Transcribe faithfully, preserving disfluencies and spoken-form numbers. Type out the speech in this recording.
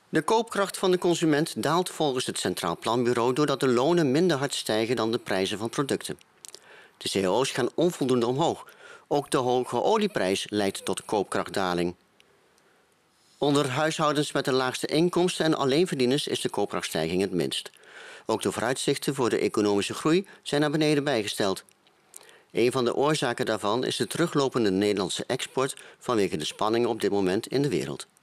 De koopkracht van de consument daalt volgens het Centraal Planbureau doordat de lonen minder hard stijgen dan de prijzen van producten. De C A O's gaan onvoldoende omhoog. Ook de hoge olieprijs leidt tot koopkrachtdaling. Onder huishoudens met de laagste inkomsten en alleenverdieners is de koopkrachtstijging het minst. Ook de vooruitzichten voor de economische groei zijn naar beneden bijgesteld. Een van de oorzaken daarvan is de teruglopende Nederlandse export vanwege de spanningen op dit moment in de wereld.